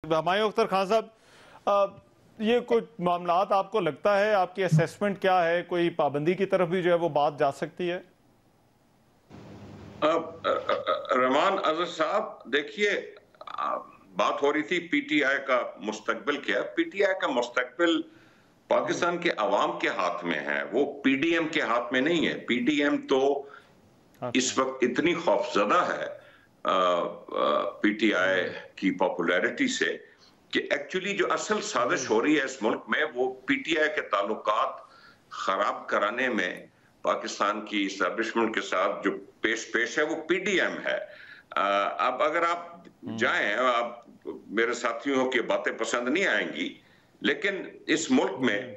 हमायूं अख्तर खान साहब, ये कुछ मामलात आपको लगता है, आपकी असेसमेंट क्या है, कोई पाबंदी की तरफ भी जो है वो बात जा सकती है? रहमान अजहर साहब, देखिए, बात हो रही थी पीटीआई का मुस्तकबिल क्या। पीटीआई का मुस्तकबिल पाकिस्तान के अवाम के हाथ में है, वो पीडीएम के हाथ में नहीं है। पीडीएम तो इस वक्त इतनी खौफजदा है पीटीआई की पॉपुलैरिटी से कि एक्चुअली जो असल साजिश हो रही है इस मुल्क में वो पीटीआई के ताल्लुकात खराब कराने में पाकिस्तान की इस्टेब्लिशमेंट के साथ जो पेश है वो पीडीएम है। अब अगर आप जाएं, आप मेरे साथियों की बातें पसंद नहीं आएंगी, लेकिन इस मुल्क में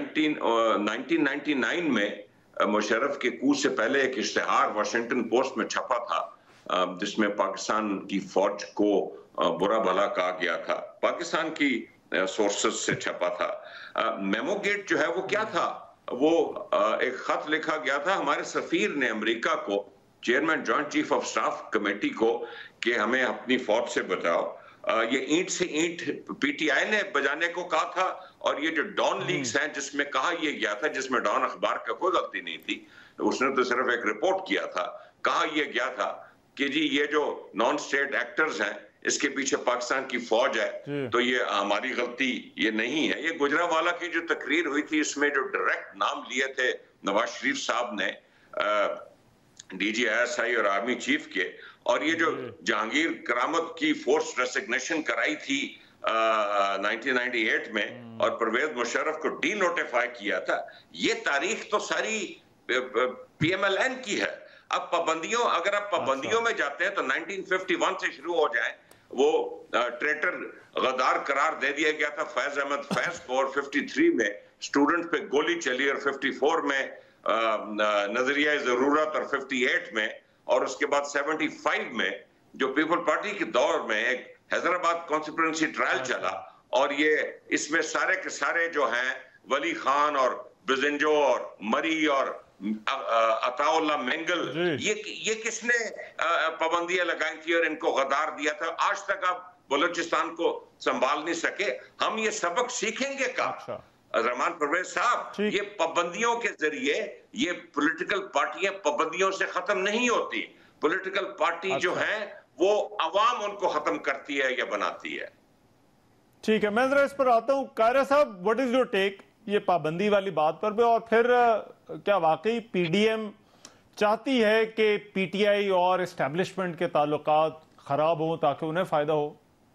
1999 में मुशर्रफ के कूच से पहले एक इश्तिहार वाशिंगटन पोस्ट में छपा था जिसमें पाकिस्तान की फौज को बुरा भला कहा गया था। पाकिस्तान की सोर्सेस से छपा था। मेमो गेट जो है वो क्या था, वो एक खत लिखा गया था हमारे सफीर ने अमेरिका को, chairman joint chief of staff committee को, कि हमें अपनी फौज से बचाओ। ये ईंट से ईंट पीटीआई ने बजाने को कहा था, और ये जो डॉन लीक्स हैं जिसमें कहा यह गया था, जिसमें डॉन अखबार का कोई गलती नहीं थी, उसने तो सिर्फ एक रिपोर्ट किया था, कहा यह गया था कि जी ये जो नॉन स्टेट एक्टर्स हैं इसके पीछे पाकिस्तान की फौज है, तो ये हमारी गलती ये नहीं है। ये गुजरावाला की जो तकरीर हुई थी इसमें जो डायरेक्ट नाम लिए थे नवाज शरीफ साहब ने DGISI और आर्मी चीफ के, और ये जो जहांगीर करामत की फोर्स रेसिग्नेशन कराई थी 1998 में और परवेज मुशर्रफ को डी नोटिफाई किया था, ये तारीख तो सारी PMLN की है। अब पाबंदियों, अगर आप पाबंदियों में जाते हैं तो 1951 से शुरू हो जाए, वो ट्रेटर गद्दार करार दे दिया गया था फैज अहमद फैज को, और 53 में स्टूडेंट पे गोली चली, और 54 में नजरिया जरूरत, और 58 में, और उसके बाद 75 में जो पीपल पार्टी के दौर में एक हैदराबाद कॉन्स्टिट्यूएंसी ट्रायल चला, और ये इसमें सारे के सारे जो हैं वली खान और बिजंजो और मरी और अताउल्ला मेंगल, ये किसने पाबंदियां लगाई थी और इनको गद्दार दिया था? आज तक आप बलूचिस्तान को संभाल नहीं सके। हम ये सबक सीखेंगे कब? रहमान परवेज साहब, ये पाबंदियों के जरिए ये पॉलिटिकल पार्टियां पाबंदियों से खत्म नहीं होती। पॉलिटिकल पार्टी जो है वो अवाम उनको खत्म करती है या बनाती है। ठीक है, मैं जरा इस पर आता हूं। कायरा साहब, व्हाट इज योर टेक ये पाबंदी वाली बात पर भी, और फिर क्या वाकई पीडीएम चाहती है कि पीटीआई और एस्टेब्लिशमेंट के ताल्लुकात खराब हो ताकि उन्हें फायदा हो?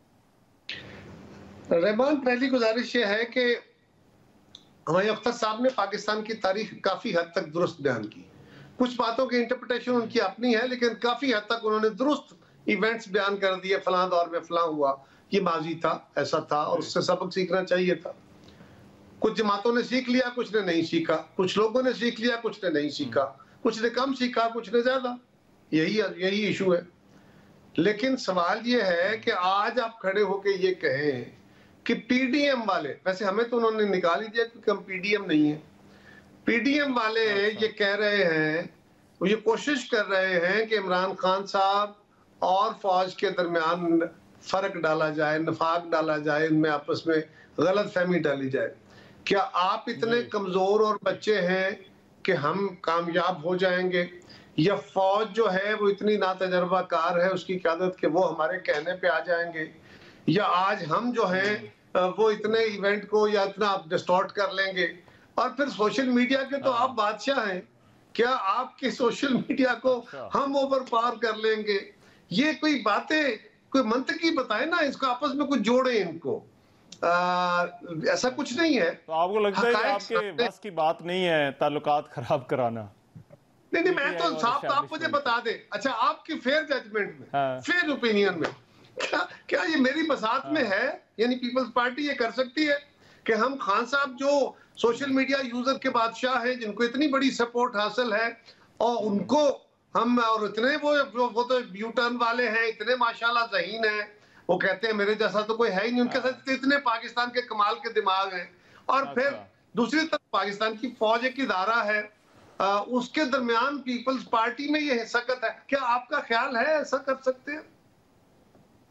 रहमान, पहली गुजारिश ये है कि हमारे अख्तर साहब ने पाकिस्तान की तारीख काफी हद तक दुरुस्त बयान की। कुछ बातों की इंटरप्रिटेशन उनकी अपनी है, लेकिन काफी हद तक उन्होंने दुरुस्त इवेंट्स बयान कर दिए। फलां दौर में फलां हुआ, ये माजी था, ऐसा था, और उससे सबक सीखना चाहिए था। कुछ जमातों ने सीख लिया, कुछ ने नहीं सीखा। कुछ लोगों ने सीख लिया, कुछ ने नहीं सीखा। कुछ ने कम सीखा, कुछ ने ज्यादा। यही इशू है। लेकिन सवाल ये है कि आज आप खड़े होके ये कहें कि पीडीएम वाले, वैसे हमें तो उन्होंने निकाल ही दिया क्योंकि हम पीडीएम नहीं है, पीडीएम वाले ये कह रहे हैं, वो ये कोशिश कर रहे हैं कि इमरान खान साहब और फौज के दरमियान फर्क डाला जाए, नफाक डाला जाए, इनमें आपस में गलत फहमी डाली जाए। क्या आप इतने कमजोर और बच्चे हैं कि हम कामयाब हो जाएंगे, या फौज जो है वो इतनी नातजर्बाकार है उसकी क़यादत कि वो हमारे कहने पे आ जाएंगे, या आज हम जो हैं वो इतने इवेंट को या इतना डिस्टॉर्ट कर लेंगे? और फिर सोशल मीडिया के तो आप बादशाह हैं, क्या आपके सोशल मीडिया को हम ओवर पावर कर लेंगे? ये कोई बातें, कोई मंतकी बताए ना, इसको आपस में कुछ जोड़े इनको। ऐसा कुछ नहीं है। तो आपको लगता है कि आपके बस की बात नहीं है ताल्लुकात खराब कराना? नहीं, मैं तो साफ आप मुझे बता दे। अच्छा, आपकी फेयर जजमेंट में, फेयर ओपिनियन में, क्या ये मेरी बसात में है? यानी पीपल्स पार्टी ये कर सकती है कि हम खान साहब जो सोशल मीडिया यूजर के बादशाह हैं, जिनको इतनी बड़ी सपोर्ट हासिल है, और उनको हम, और इतने वो तो यू टर्न वाले हैं, इतने माशाल्लाह ज़हीन हैं, वो कहते हैं मेरे जैसा तो कोई है ही नहीं उनके साथ, इतने पाकिस्तान के कमाल के दिमाग हैं। और फिर दूसरी तरफ पाकिस्तान की फौज एक इदारा है, उसके दरमियान पीपल्स पार्टी में ये सकत है। क्या आपका ख्याल है ऐसा कर सकते हैं?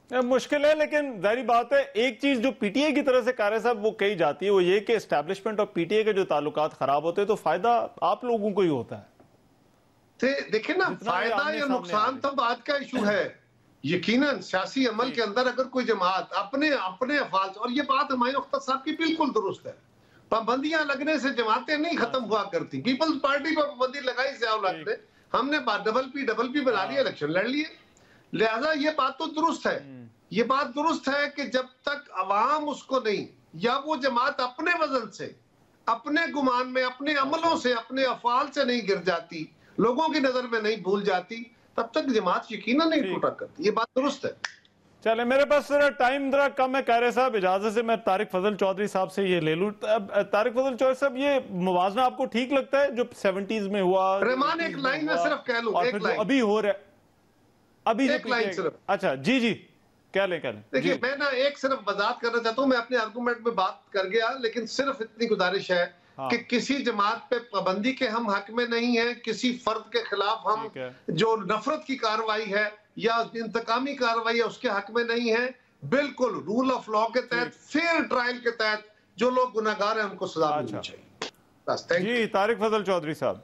मुश्किल है, लेकिन जाहिर बात है एक चीज जो पीटीआई की तरफ से कारी साहब वो कही जाती है वो ये कि एस्टैब्लिशमेंट और पीटीआई के जो ताल्लुकात खराब होते हैं तो फायदा आप लोगों को ही होता है। देखिए ना, फायदा या नुकसान तो बात का इशू है। यकीनन सियासी अमल के अंदर अगर कोई जमात अपने अफाल, और ये बात हुमायूं अख्तर साहब की बिल्कुल दुरुस्त है, पाबंदियां लगने से जमातें नहीं खत्म हुआ करती। पीपल्स पार्टी पर पाबंदी लगाई ज़ियाउल हक ने, हमने डबल पी बना लिया, इलेक्शन लड़ लिए। लिहाजा ये बात तो दुरुस्त है, ये बात दुरुस्त है कि जब तक अवाम उसको नहीं, या वो जमात अपने वजन से, अपने गुमान में, अपने अमलों से, अपने अफाल से नहीं गिर जाती, लोगों की नजर में नहीं भूल जाती, तब तक जमात यकीनन नहीं टूटा करती। ये बात दुरुस्त है। चले, मेरे पास टाइम जरा कम है कारी साहब, इजाजत से मैं तारिक फजल चौधरी साहब से ये ले लूं। तारिक फजल चौधरी साहब, ये मुवाजना आपको ठीक लगता है जो 70s में हुआ? रहमान, एक लाइन में सिर्फ कह लूं, एक लाइन अभी हो रहा है, अभी एक लाइन सिर्फ। अच्छा जी जी, क्या लें। देखिए, मैं ना एक सिर्फ वजाहत करना चाहता हूं, मैं अपने आर्गूमेंट में बात कर गया, लेकिन सिर्फ इतनी गुजारिश है कि किसी जमात पे पाबंदी के हम हक में नहीं है, किसी फर्द के खिलाफ हम जो नफरत की कार्रवाई है या इंतकामी कार्रवाई है उसके हक में नहीं है। बिल्कुल रूल ऑफ लॉ के तहत, फेयर ट्रायल के तहत जो लोग गुनाहगार हैं उनको सजा मिलनी चाहिए। बस, थैंक यू। जी, तारिक फजल चौधरी साहब।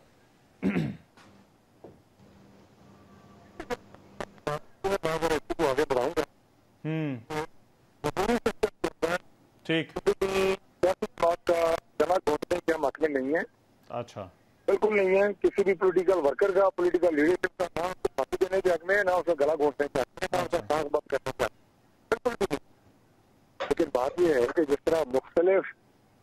ठीक, नहीं है। अच्छा, बिल्कुल नहीं है। किसी भी पॉलिटिकल वर्कर का, पॉलिटिकल लीडरशिप का ना फांसी देने के हक में, ना उसका गला घोंटने के हक में, ना उसका सांस बंद करने के हक में, बिल्कुल भी नहीं। लेकिन बात यह है कि जिस तरह मुख्तलिफ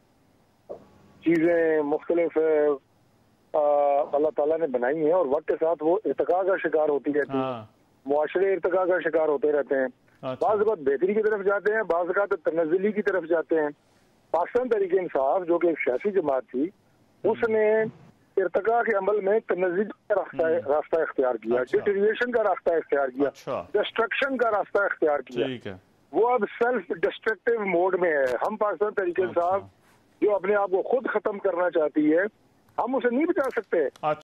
चीजें मुख्तलिफ अल्लाह ताला ने बनाई हैं और वक्त के साथ वो इर्तिका का शिकार होती रहती है, मुआशरे इर्तिका का शिकार होते रहते हैं। बाज़ वक़्त बेहतरी की तरफ जाते हैं, बाज़ वक़्त तनज़्ज़ुली की तरफ जाते हैं। पाकिस्तान तहरीक इंसाफ जो कि एक सियासी जमात थी, उसने इर्तिका के अमल में तनज़्ज़ुली का रास्ता इख्तियार किया, डिटेरिएशन का रास्ता इख्तियार किया, डिस्ट्रक्शन का रास्ता इख्तियार किया। वो अब सेल्फ डिस्ट्रक्टिव मोड में है। हम पाकिस्तान तहरीक इंसाफ जो अपने आप को खुद खत्म करना चाहती है, हम उसे नहीं बचा सकते।